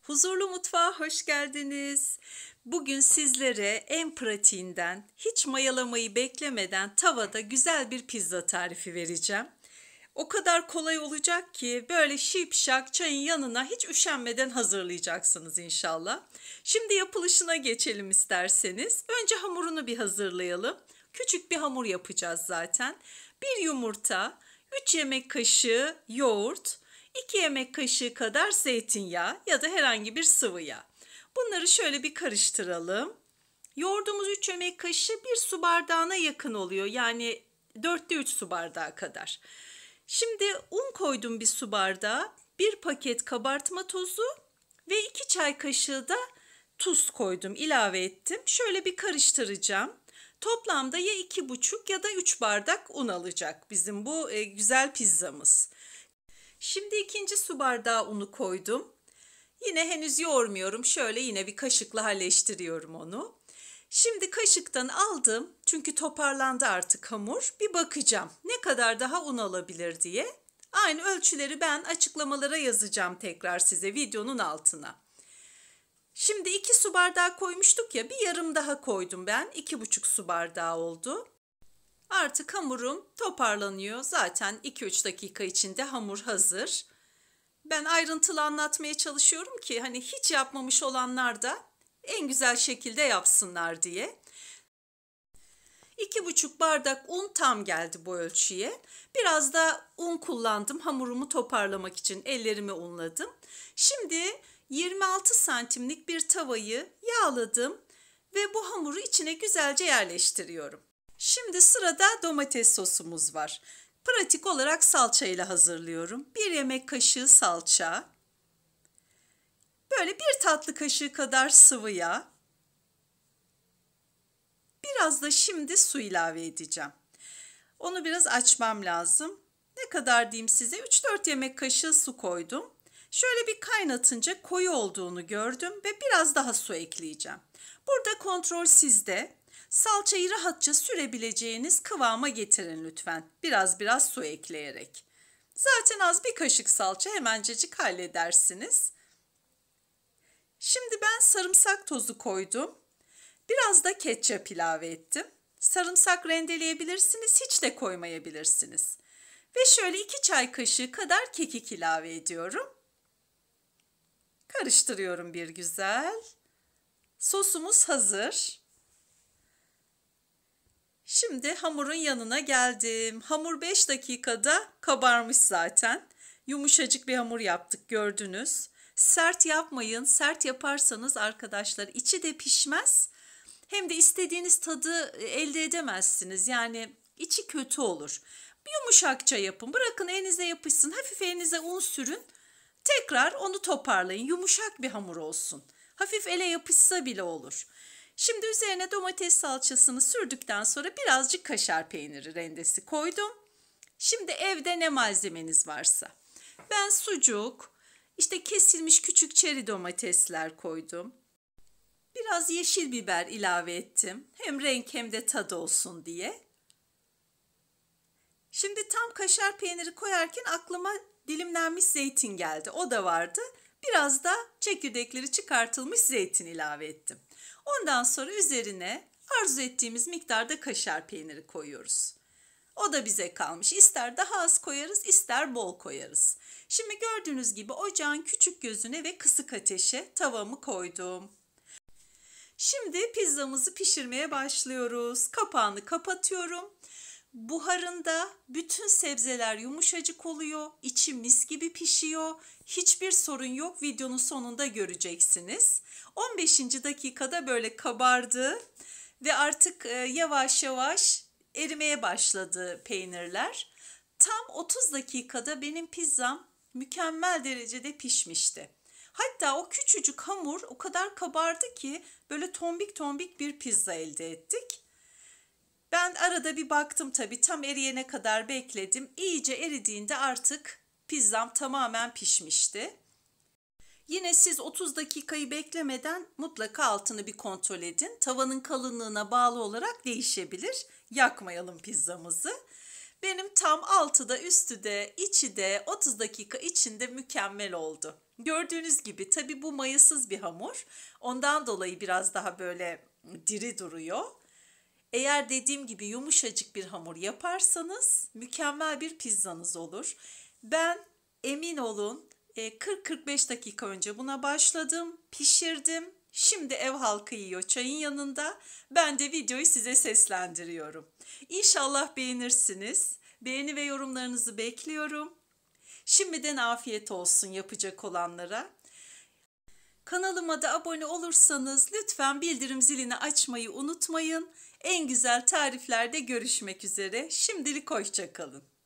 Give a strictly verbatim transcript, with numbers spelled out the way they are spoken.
Huzurlu Mutfağa hoş geldiniz. Bugün sizlere en pratiğinden, hiç mayalamayı beklemeden tavada güzel bir pizza tarifi vereceğim. O kadar kolay olacak ki böyle şipşak çayın yanına hiç üşenmeden hazırlayacaksınız inşallah. Şimdi yapılışına geçelim isterseniz. Önce hamurunu bir hazırlayalım. Küçük bir hamur yapacağız zaten. Bir yumurta, üç yemek kaşığı yoğurt, iki yemek kaşığı kadar zeytinyağı ya da herhangi bir sıvı yağ. Bunları şöyle bir karıştıralım. Yoğurdumuz üç yemek kaşığı bir su bardağına yakın oluyor. Yani dörtte üç su bardağı kadar. Şimdi un koydum bir su bardağı, bir paket kabartma tozu ve iki çay kaşığı da tuz koydum, ilave ettim. Şöyle bir karıştıracağım. Toplamda ya iki buçuk ya da üç bardak un alacak bizim bu e, güzel pizzamız. Şimdi ikinci su bardağı unu koydum. Yine henüz yoğurmuyorum. Şöyle yine bir kaşıkla halleştiriyorum onu. Şimdi kaşıktan aldım. Çünkü toparlandı artık hamur. Bir bakacağım ne kadar daha un alabilir diye. Aynı ölçüleri ben açıklamalara yazacağım tekrar size videonun altına. Şimdi iki su bardağı koymuştuk ya, bir yarım daha koydum ben. iki buçuk su bardağı oldu. Artık hamurum toparlanıyor. Zaten iki üç dakika içinde hamur hazır. Ben ayrıntılı anlatmaya çalışıyorum ki hani hiç yapmamış olanlar da en güzel şekilde yapsınlar diye. iki buçuk bardak un tam geldi bu ölçüye. Biraz da un kullandım hamurumu toparlamak için, ellerimi unladım. Şimdi yirmi altı santimlik bir tavayı yağladım ve bu hamuru içine güzelce yerleştiriyorum. Şimdi sırada domates sosumuz var. Pratik olarak salça ile hazırlıyorum. Bir yemek kaşığı salça, böyle bir tatlı kaşığı kadar sıvı yağ, biraz da şimdi su ilave edeceğim. Onu biraz açmam lazım. Ne kadar diyeyim size, üç dört yemek kaşığı su koydum. Şöyle bir kaynatınca koyu olduğunu gördüm ve biraz daha su ekleyeceğim. Burada kontrol sizde. Salçayı rahatça sürebileceğiniz kıvama getirin lütfen. Biraz biraz su ekleyerek. Zaten az bir kaşık salça, hemencecik halledersiniz. Şimdi ben sarımsak tozu koydum. Biraz da ketçap ilave ettim. Sarımsak rendeleyebilirsiniz, hiç de koymayabilirsiniz. Ve şöyle iki çay kaşığı kadar kekik ilave ediyorum. Karıştırıyorum bir güzel. Sosumuz hazır. Şimdi hamurun yanına geldim. Hamur beş dakikada kabarmış zaten. Yumuşacık bir hamur yaptık, gördünüz. Sert yapmayın. Sert yaparsanız arkadaşlar içi de pişmez. Hem de istediğiniz tadı elde edemezsiniz. Yani içi kötü olur. Bir yumuşakça yapın. Bırakın elinize yapışsın. Hafif elinize un sürün. Tekrar onu toparlayın. Yumuşak bir hamur olsun. Hafif ele yapışsa bile olur. Şimdi üzerine domates salçasını sürdükten sonra birazcık kaşar peyniri rendesi koydum. Şimdi evde ne malzemeniz varsa. Ben sucuk, işte kesilmiş küçük çeri domatesler koydum. Biraz yeşil biber ilave ettim. Hem renk hem de tadı olsun diye. Şimdi tam kaşar peyniri koyarken aklıma dilimlenmiş zeytin geldi. O da vardı. Biraz da çekirdekleri çıkartılmış zeytin ilave ettim. Ondan sonra üzerine arzu ettiğimiz miktarda kaşar peyniri koyuyoruz. O da bize kalmış. İster daha az koyarız, ister bol koyarız. Şimdi gördüğünüz gibi ocağın küçük gözüne ve kısık ateşe tavamı koydum. Şimdi pizzamızı pişirmeye başlıyoruz. Kapağını kapatıyorum. Buharında bütün sebzeler yumuşacık oluyor. İçi mis gibi pişiyor. Hiçbir sorun yok. Videonun sonunda göreceksiniz. on beşinci dakikada böyle kabardı ve artık yavaş yavaş erimeye başladı peynirler. Tam otuz dakikada benim pizzam mükemmel derecede pişmişti. Hatta o küçücük hamur o kadar kabardı ki böyle tombik tombik bir pizza elde ettik. Ben arada bir baktım tabii, tam eriyene kadar bekledim. İyice eridiğinde artık pizzam tamamen pişmişti. Yine siz otuz dakikayı beklemeden mutlaka altını bir kontrol edin. Tavanın kalınlığına bağlı olarak değişebilir. Yakmayalım pizzamızı. Benim tam altı da üstü de içi de otuz dakika içinde mükemmel oldu. Gördüğünüz gibi tabii bu mayasız bir hamur. Ondan dolayı biraz daha böyle diri duruyor. Eğer dediğim gibi yumuşacık bir hamur yaparsanız mükemmel bir pizzanız olur. Ben emin olun kırk kırk beş dakika önce buna başladım, pişirdim. Şimdi ev halkı yiyor çayın yanında. Ben de videoyu size seslendiriyorum. İnşallah beğenirsiniz. Beğeni ve yorumlarınızı bekliyorum. Şimdiden afiyet olsun yapacak olanlara. Kanalıma da abone olursanız lütfen bildirim zilini açmayı unutmayın. En güzel tariflerde görüşmek üzere. Şimdilik hoşça kalın.